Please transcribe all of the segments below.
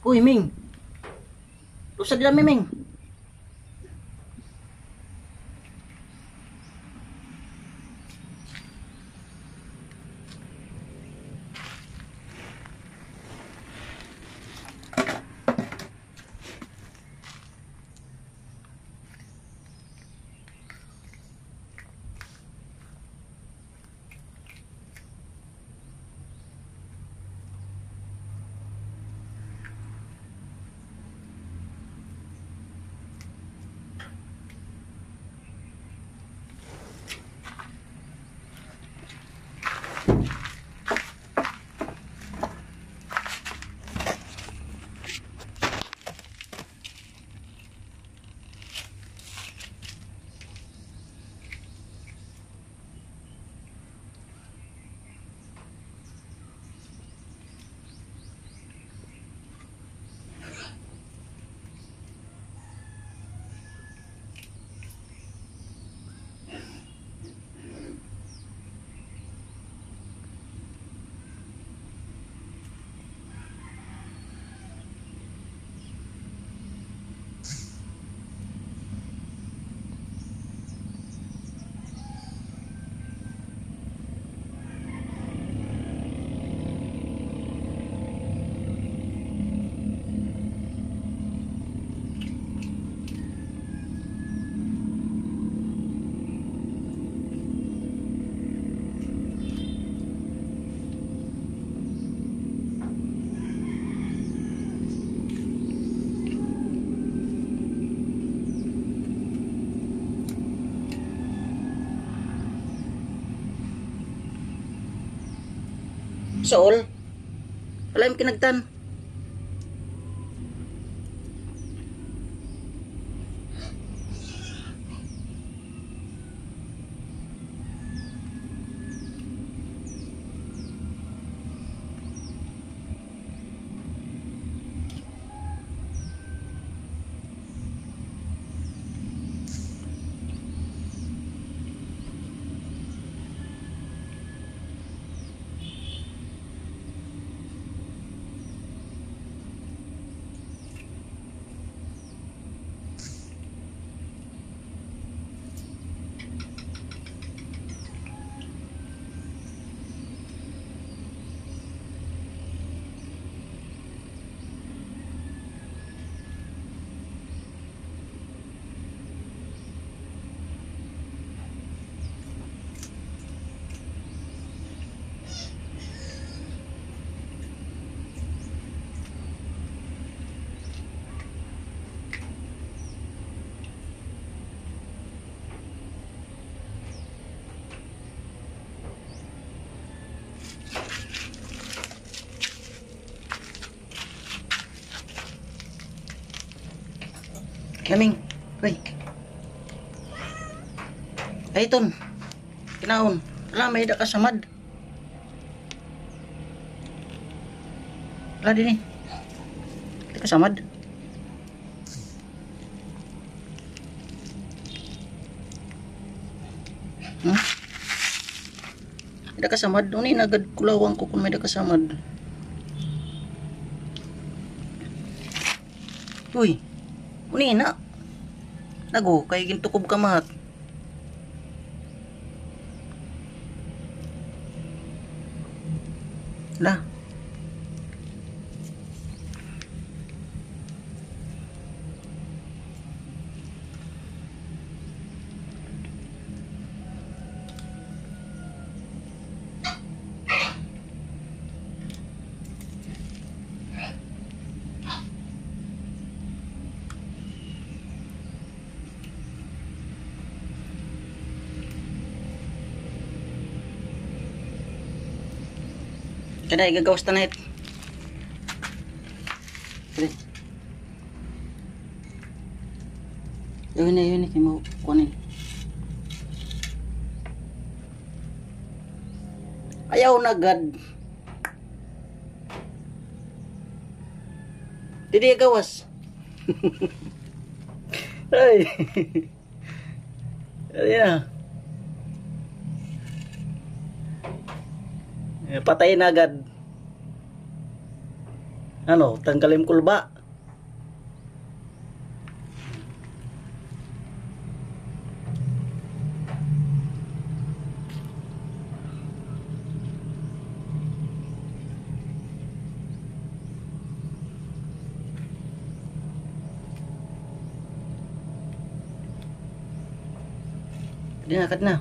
Uy, Ming. Lusad dila, Ming. Sool. Wala yung kinagtan. Kaming. Uy. Ay, ton. Kinaon. Wala, may da kasamad. Wala din eh. May kasamad. May da kasamad. Uni, nagad kulawang ko kung may da kasamad. Uy. Uni na. Nago, kay gintukob ka mahat. Lah. Kada igagawas tanay. Yun na kay mo kunin. Ayaw na gad. Didi gawas. Ay. Ayan. Patayin agad. Ano, tanggalin kulba. Kat na.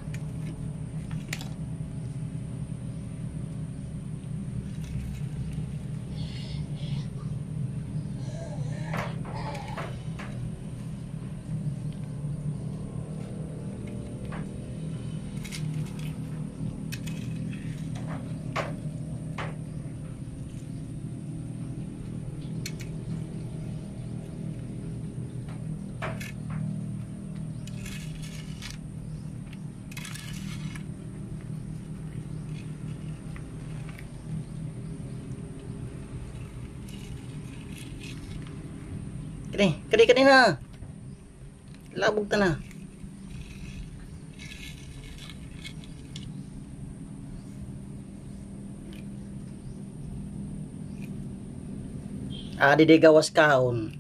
Kani na. Labog ta na. Di gawas kaon.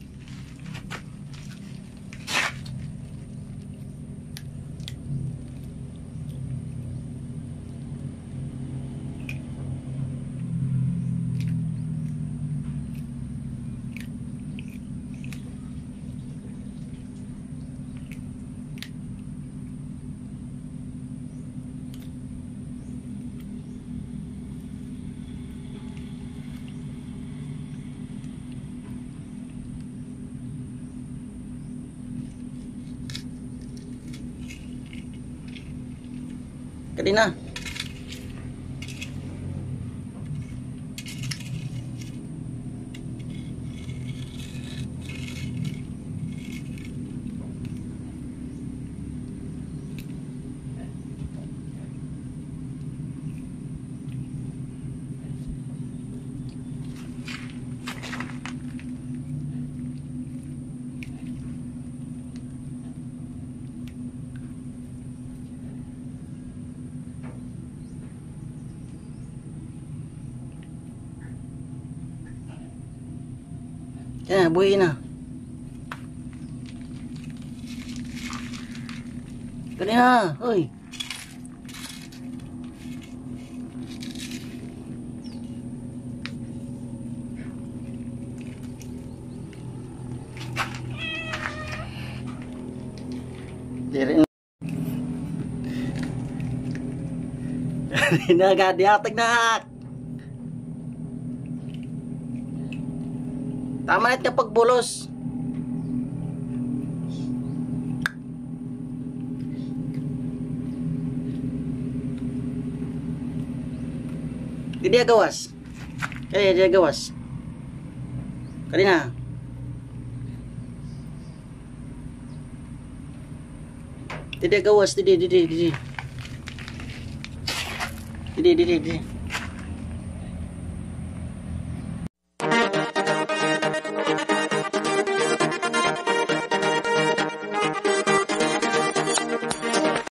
Kani na. Yan, buhay na. Kanina, hoy. Diri na gadiatag na. Tama na kapag bulos. Hindi gawas. Kaya dia gawas. Kanina. Tidak gawas, tidak. Tidak.